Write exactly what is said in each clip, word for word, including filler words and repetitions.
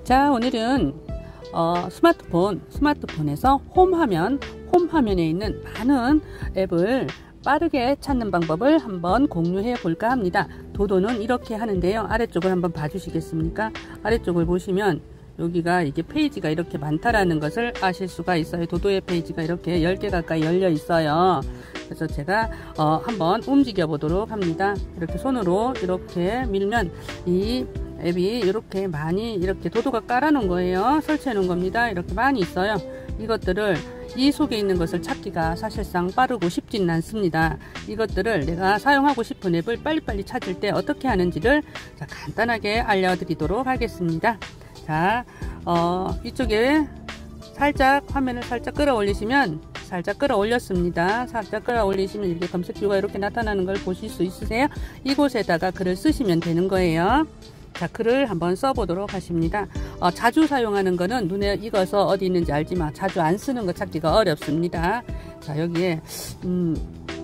자, 오늘은 어, 스마트폰, 스마트폰에서 홈 화면, 홈 화면에 있는 많은 앱을 빠르게 찾는 방법을 한번 공유해 볼까 합니다. 도도는 이렇게 하는데요. 아래쪽을 한번 봐주시겠습니까? 아래쪽을 보시면 여기가 이게 페이지가 이렇게 많다라는 것을 아실 수가 있어요. 도도의 페이지가 이렇게 열 개 가까이 열려 있어요. 그래서 제가 어, 한번 움직여 보도록 합니다. 이렇게 손으로 이렇게 밀면 이 앱이 이렇게 많이 이렇게 도도가 깔아 놓은 거예요. 설치해 놓은 겁니다. 이렇게 많이 있어요. 이것들을 이 속에 있는 것을 찾기가 사실상 빠르고 쉽지는 않습니다. 이것들을 내가 사용하고 싶은 앱을 빨리빨리 찾을 때 어떻게 하는지를 자, 간단하게 알려드리도록 하겠습니다. 자, 어, 이쪽에 살짝 화면을 살짝 끌어올리시면 살짝 끌어올렸습니다. 살짝 끌어올리시면 이렇게 검색뷰가 이렇게 나타나는 걸 보실 수 있으세요? 이곳에다가 글을 쓰시면 되는 거예요. 자, 글을 한번 써보도록 하십니다. 어, 자주 사용하는 거는 눈에 익어서 어디 있는지 알지만 자주 안 쓰는 거 찾기가 어렵습니다. 자, 여기에 음,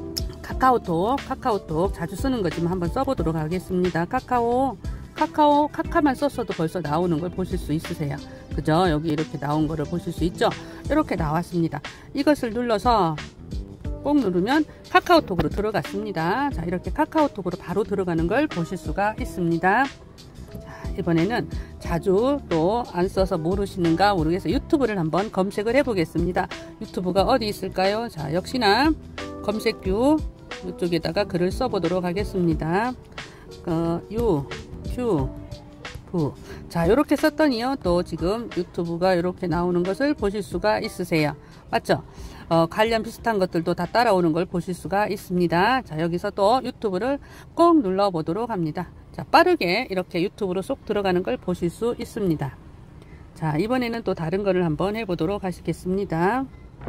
카카오톡, 카카오톡 자주 쓰는 거지만 한번 써보도록 하겠습니다. 카카오, 카카오, 카카만 썼어도 벌써 나오는 걸 보실 수 있으세요. 그죠? 여기 이렇게 나온 거를 보실 수 있죠? 이렇게 나왔습니다. 이것을 눌러서 꼭 누르면 카카오톡으로 들어갔습니다. 자, 이렇게 카카오톡으로 바로 들어가는 걸 보실 수가 있습니다. 자, 이번에는 자주 또 안 써서 모르시는가 모르겠어 유튜브를 한번 검색을 해 보겠습니다. 유튜브가 어디 있을까요? 자, 역시나 검색뷰 이쪽에다가 글을 써 보도록 하겠습니다. 어, 유, 큐, 부. 자, 이렇게 썼더니요, 또 지금 유튜브가 이렇게 나오는 것을 보실 수가 있으세요. 맞죠? 어, 관련 비슷한 것들도 다 따라오는 걸 보실 수가 있습니다. 자, 여기서 또 유튜브를 꼭 눌러 보도록 합니다. 자, 빠르게 이렇게 유튜브로 쏙 들어가는 걸 보실 수 있습니다. 자, 이번에는 또 다른 거를 한번 해보도록 하시겠습니다.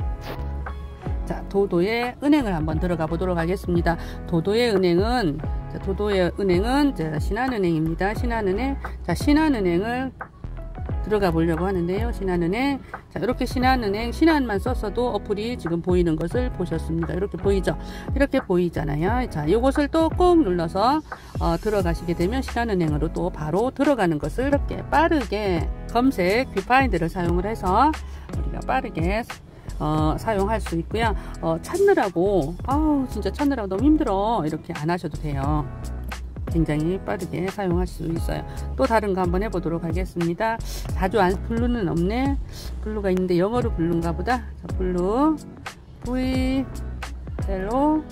자, 도도의 은행을 한번 들어가 보도록 하겠습니다. 도도의 은행은, 자, 도도의 은행은 자, 신한은행입니다. 신한은행. 자, 신한은행을 들어가 보려고 하는데요. 신한은행. 자, 이렇게 신한은행, 신한만 썼어도 어플이 지금 보이는 것을 보셨습니다. 이렇게 보이죠? 이렇게 보이잖아요. 자, 이것을 또 꼭 눌러서 어, 들어가시게 되면 신한은행으로 또 바로 들어가는 것을 이렇게 빠르게 검색 뷰파인드를 사용을 해서 우리가 빠르게 어, 사용할 수 있고요. 어, 찾느라고 아우 진짜 찾느라고 너무 힘들어 이렇게 안 하셔도 돼요. 굉장히 빠르게 사용할 수 있어요. 또 다른 거 한번 해보도록 하겠습니다. 자주 안 블루는 없네. 블루가 있는데 영어로 블루인가 보다. 자, 블루 V 헬로.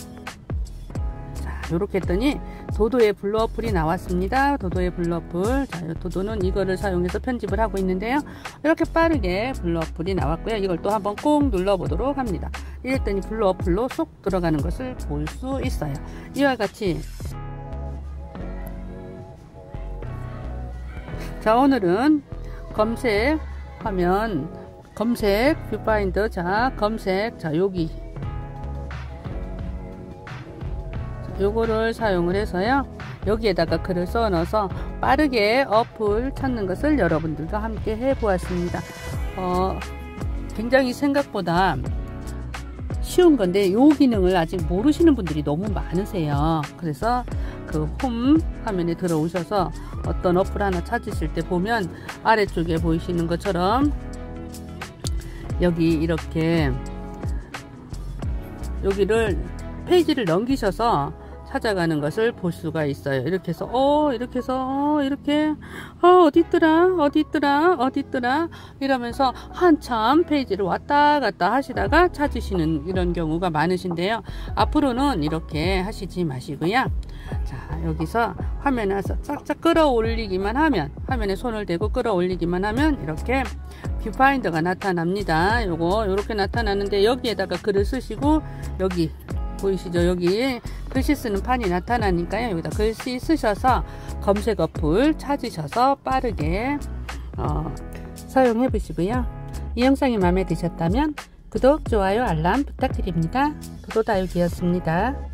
자, 요렇게 했더니 도도의 블루 어플이 나왔습니다. 도도의 블루 어플. 자, 도도는 이거를 사용해서 편집을 하고 있는데요. 이렇게 빠르게 블루 어플이 나왔고요. 이걸 또 한번 꼭 눌러 보도록 합니다. 이랬더니 블루 어플로 쏙 들어가는 것을 볼 수 있어요. 이와 같이 자, 오늘은 검색 화면, 검색 뷰파인더. 자, 검색. 자, 여기 자, 요거를 사용을 해서요, 여기에다가 글을 써 넣어서 빠르게 어플 찾는 것을 여러분들과 함께 해 보았습니다. 어, 굉장히 생각보다 쉬운 건데 요 기능을 아직 모르시는 분들이 너무 많으세요. 그래서 그 홈 화면에 들어오셔서 어떤 어플 하나 찾으실 때 보면 아래쪽에 보이시는 것처럼 여기 이렇게 여기를 페이지를 넘기셔서 찾아가는 것을 볼 수가 있어요. 이렇게 해서 어 이렇게 해서 어 이렇게 어 어디 있더라 어디 있더라 어디 있더라 이러면서 한참 페이지를 왔다 갔다 하시다가 찾으시는 이런 경우가 많으신데요. 앞으로는 이렇게 하시지 마시고요. 자, 여기서 화면에 와서 쫙쫙 끌어올리기만 하면, 화면에 손을 대고 끌어올리기만 하면 이렇게 뷰파인더가 나타납니다. 요거 요렇게 나타나는데 여기에다가 글을 쓰시고 여기 보이시죠? 여기 글씨 쓰는 판이 나타나니까요. 여기다 글씨 쓰셔서 검색 어플 찾으셔서 빠르게 어, 사용해 보시고요. 이 영상이 마음에 드셨다면 구독, 좋아요, 알람 부탁드립니다. 도도다육이었습니다.